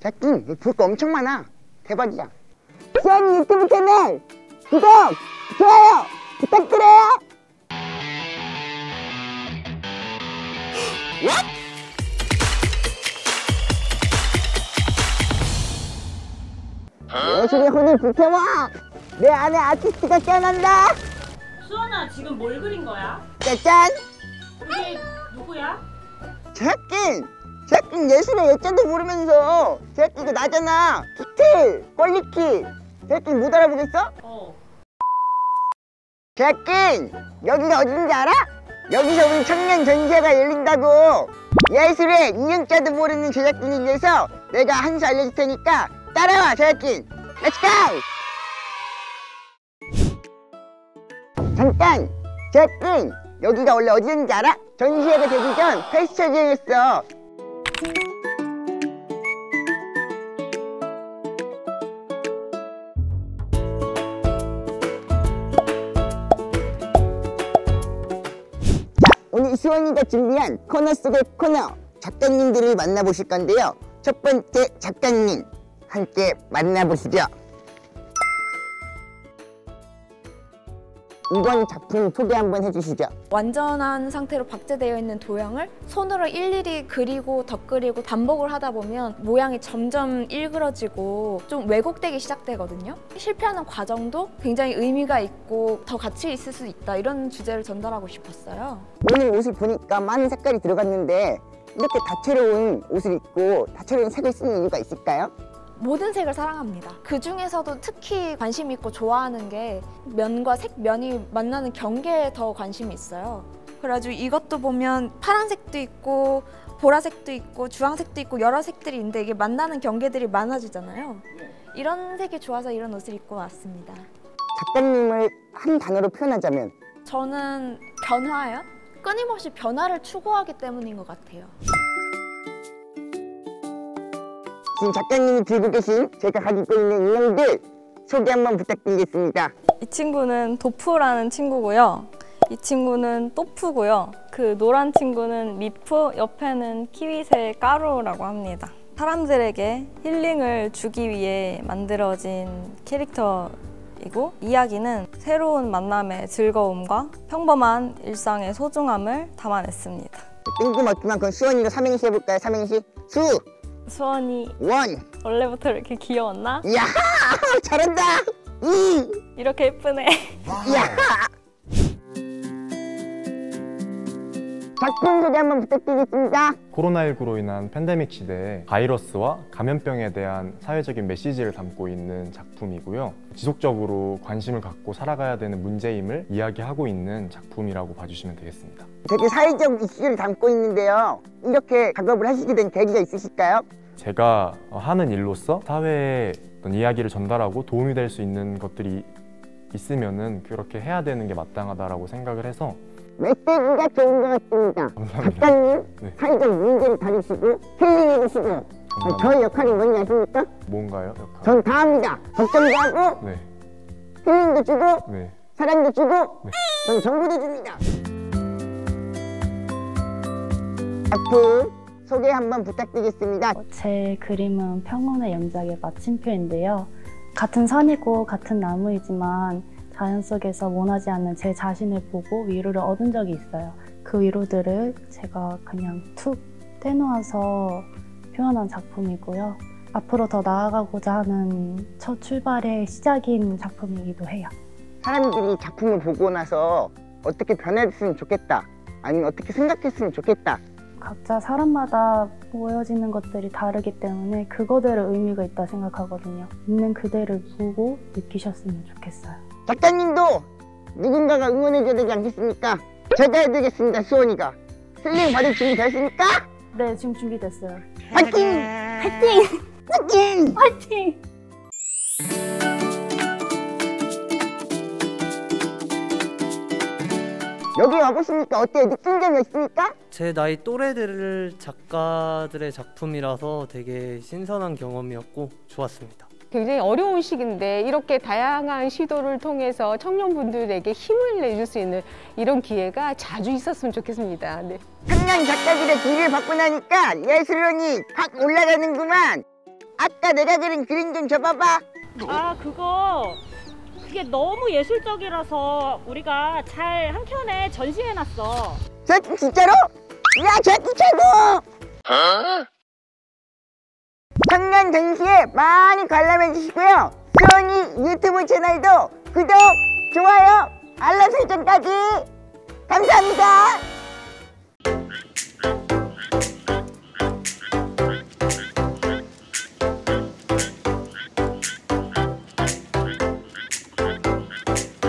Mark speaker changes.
Speaker 1: 자꾸 볼 거 엄청 많아. 대박이야. 수원이 유튜브 채널 구독, 좋아요 부탁드려요. 예술의 혼을 불태워! 내 안에 아티스트가 깨어난다!
Speaker 2: 수원아, 지금 뭘 그린 거야?
Speaker 1: 짜잔!
Speaker 2: 이게 누구야?
Speaker 1: 제작진 예술의 예자도 모르면서 제작진 이거 나잖아! 키틀! 꼴리키! 제작진 못 알아보겠어? 제작진! 여기가 어딘지 알아? 여기서 우리 청년 전시회가 열린다고! 예술의 이응자도 모르는 제작진을 위해서 내가 한 수 알려줄 테니까 따라와, 제작진! 렛츠고! 잠깐! 제작진! 여기가 원래 어디였는지 알아? 전시회가 되기 전 패스처지였어. 자, 오늘 수원이가 준비한 코너 속의 코너 작가님들을 만나보실 건데요. 첫 번째 작가님 함께 만나보시죠. 이번 작품 소개 한번 해주시죠.
Speaker 3: 완전한 상태로 박제되어 있는 도형을 손으로 일일이 그리고 덧그리고 반복을 하다 보면 모양이 점점 일그러지고 좀 왜곡되기 시작되거든요. 실패하는 과정도 굉장히 의미가 있고 더 가치 있을 수 있다, 이런 주제를 전달하고 싶었어요.
Speaker 1: 오늘 옷을 보니까 많은 색깔이 들어갔는데 이렇게 다채로운 옷을 입고 다채로운 색을 쓰는 이유가 있을까요?
Speaker 3: 모든 색을 사랑합니다. 그 중에서도 특히 관심 있고 좋아하는 게 면과 색면이 만나는 경계에 더 관심이 있어요. 그래가지고 이것도 보면 파란색도 있고 보라색도 있고 주황색도 있고 여러 색들이 있는데 이게 만나는 경계들이 많아지잖아요. 이런 색이 좋아서 이런 옷을 입고 왔습니다.
Speaker 1: 작가님을 한 단어로 표현하자면?
Speaker 3: 저는 변화요? 끊임없이 변화를 추구하기 때문인 것 같아요.
Speaker 1: 지금 작가님이 들고 계신 제가 가지고 있는 인형들 소개 한번 부탁드리겠습니다.
Speaker 4: 이 친구는 도프라는 친구고요. 이 친구는 또프고요. 그 노란 친구는 미프, 옆에는 키위새 까루라고 합니다. 사람들에게 힐링을 주기 위해 만들어진 캐릭터이고, 이야기는 새로운 만남의 즐거움과 평범한 일상의 소중함을 담아냈습니다.
Speaker 1: 뜬금없지만 그럼 수원이로 삼행시 해볼까요? 삼행시 수!
Speaker 4: 수원이
Speaker 1: 원!
Speaker 4: 원래부터 이렇게 귀여웠나?
Speaker 1: 이야! 잘한다! 이!
Speaker 4: 이렇게 예쁘네.
Speaker 1: 이야! 작품 소개 한번 부탁드리겠습니다.
Speaker 5: 코로나19로 인한 팬데믹 시대에 바이러스와 감염병에 대한 사회적인 메시지를 담고 있는 작품이고요. 지속적으로 관심을 갖고 살아가야 되는 문제임을 이야기하고 있는 작품이라고 봐주시면 되겠습니다.
Speaker 1: 되게 사회적 이슈를 담고 있는데요. 이렇게 작업을 하시게 된 계기가 있으실까요? 제가
Speaker 5: 하는 일로서 사회에 어떤 이야기를 전달하고 도움이 될 수 있는 것들이 있으면은 그렇게 해야 되는 게 마땅하다고 생각을 해서
Speaker 1: 메시지가 좋은 것 같습니다.
Speaker 5: 감사합니다.
Speaker 1: 작가님,
Speaker 5: 네.
Speaker 1: 사회적 문제를 다루시고 힐링해주시고 저의 역할이 뭔지 아십니까?
Speaker 5: 뭔가요? 역할?
Speaker 1: 전 다 합니다. 걱정도 하고
Speaker 5: 네.
Speaker 1: 힐링도 주고
Speaker 5: 네.
Speaker 1: 사랑도 주고
Speaker 5: 네.
Speaker 1: 전 정보도 줍니다. 작품 소개 한번 부탁드리겠습니다.
Speaker 6: 제 그림은 평온의 영작의 마침표인데요. 같은 산이고 같은 나무이지만 자연 속에서 원하지 않는 제 자신을 보고 위로를 얻은 적이 있어요. 그 위로들을 제가 그냥 툭 떼놓아서 표현한 작품이고요. 앞으로 더 나아가고자 하는 첫 출발의 시작인 작품이기도 해요.
Speaker 1: 사람들이 작품을 보고 나서 어떻게 변했으면 좋겠다, 아니면 어떻게 생각했으면 좋겠다.
Speaker 6: 각자 사람마다 보여지는 것들이 다르기 때문에 그거대로 의미가 있다 생각하거든요. 있는 그대를 보고 느끼셨으면 좋겠어요.
Speaker 1: 작가님도 누군가가 응원해줘야 되지 않겠습니까? 제가 해드리겠습니다. 수원이가 힐링 받을 준비 됐습니까?
Speaker 6: 네, 지금 준비됐어요.
Speaker 1: 화이팅!
Speaker 6: 화이팅!
Speaker 1: 화이팅!
Speaker 6: 화이팅!
Speaker 1: 여기 와보시니까 어때요? 느낀 점이 있습니까?
Speaker 7: 제 나이 또래들 작가들의 작품이라서 되게 신선한 경험이었고 좋았습니다.
Speaker 8: 굉장히 어려운 시기인데 이렇게 다양한 시도를 통해서 청년분들에게 힘을 내줄 수 있는 이런 기회가 자주 있었으면 좋겠습니다. 네.
Speaker 1: 청년 작가들의 기회를 받고 나니까 예술론이 확 올라가는구만. 아까 내가 그린 그림 좀 줘봐봐.
Speaker 2: 아, 그게 너무 예술적이라서 우리가 잘 한켠에 전시해놨어.
Speaker 1: 제작진 진짜로? 야, 제작진 최고! 청년 전시에 많이 관람해 주시고요. 수원이 유튜브 채널도 구독, 좋아요, 알람 설정까지 감사합니다.